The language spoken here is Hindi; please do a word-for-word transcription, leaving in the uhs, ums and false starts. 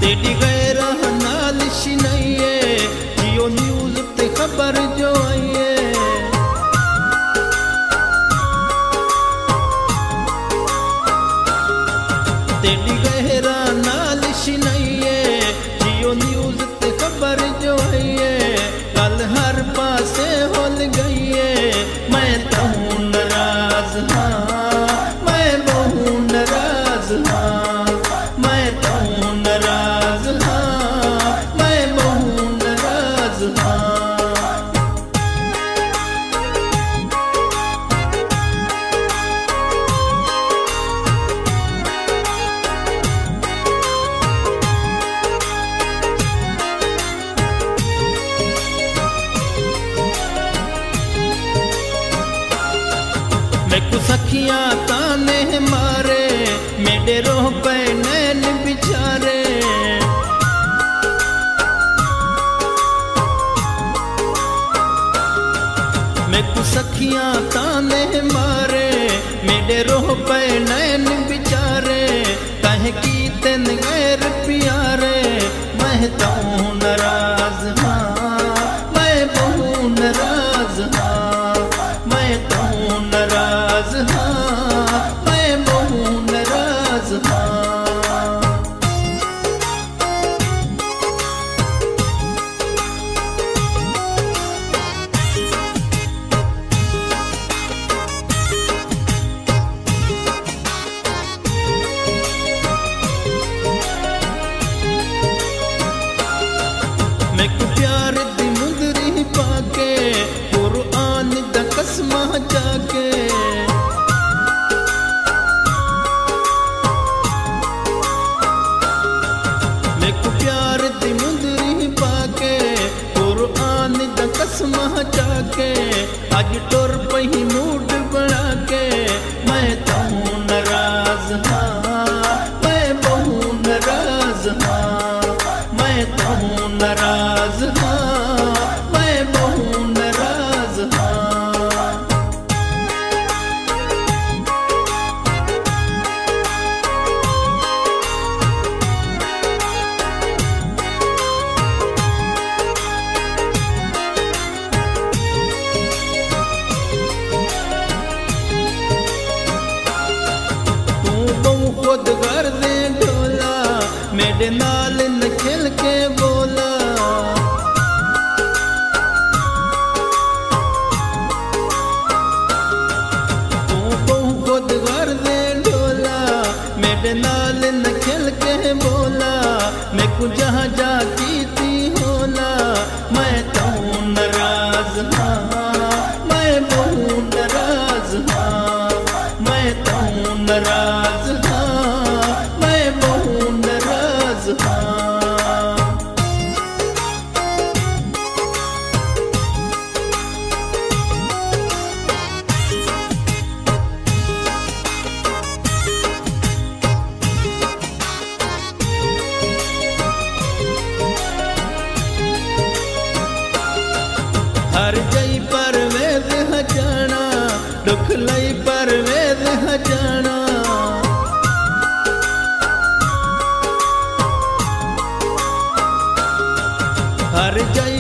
तेरी गैर नालिश नहीं है, जियो न्यूज़ ते खबर जो आई है। तेरी गैर नालिश नहीं है, जियो न्यूज़ ते खबर जो आई है। कल हर पासे होल गई है, मैं तो हूँ नाराज हाँ, मैं बहु नाराज हाँ, मैं तो हूँ नाराज हाँ, मैं बहु नाराज हाँ। मैं कुछ अखियां ताने मारे, मेरे रोह पे नैन बिचारे। मैं कुछ अखियां ताने मारे, मेरे रोह पे नैन बिचारे। कहे की तेन गैर प्यारे, मैं तो हूँ नाराज हाँ, मैं बहु नाराज हाँ, मैं तो हूँ नाराज हाँ, मैं बहु नाराज हाँ। मैं को प्यार दी मुंदरी पाके, कुरआन दा कसमा जाके। मैं को प्यार दी मुंदरी पाके, कुरआन दा कसमा जाके। आज टुर पही मूड बना के, मैं तो हूँ नाराज हाँ, मैं बहु नाराज हाँ, मैं तो हूँ नाराज हाँ, मैं बहु नाराज हाँ। तू बहु खुद कर दे ढोला, मेरे नाल न खेल के बोला। तू बहु खुद कर दे ढोला, मेरे नाल न खेल के बोला। मैं को जहाँ जा कीती होला, मैं तो हूँ नाराज हाँ, मैं बहु नाराज हाँ, मैं तो हूँ नाराज हाँ, मैं बहु नाराज हाँ। हर जई पर वेद हजाना, दुख लई पर वेद हजाना। हर जई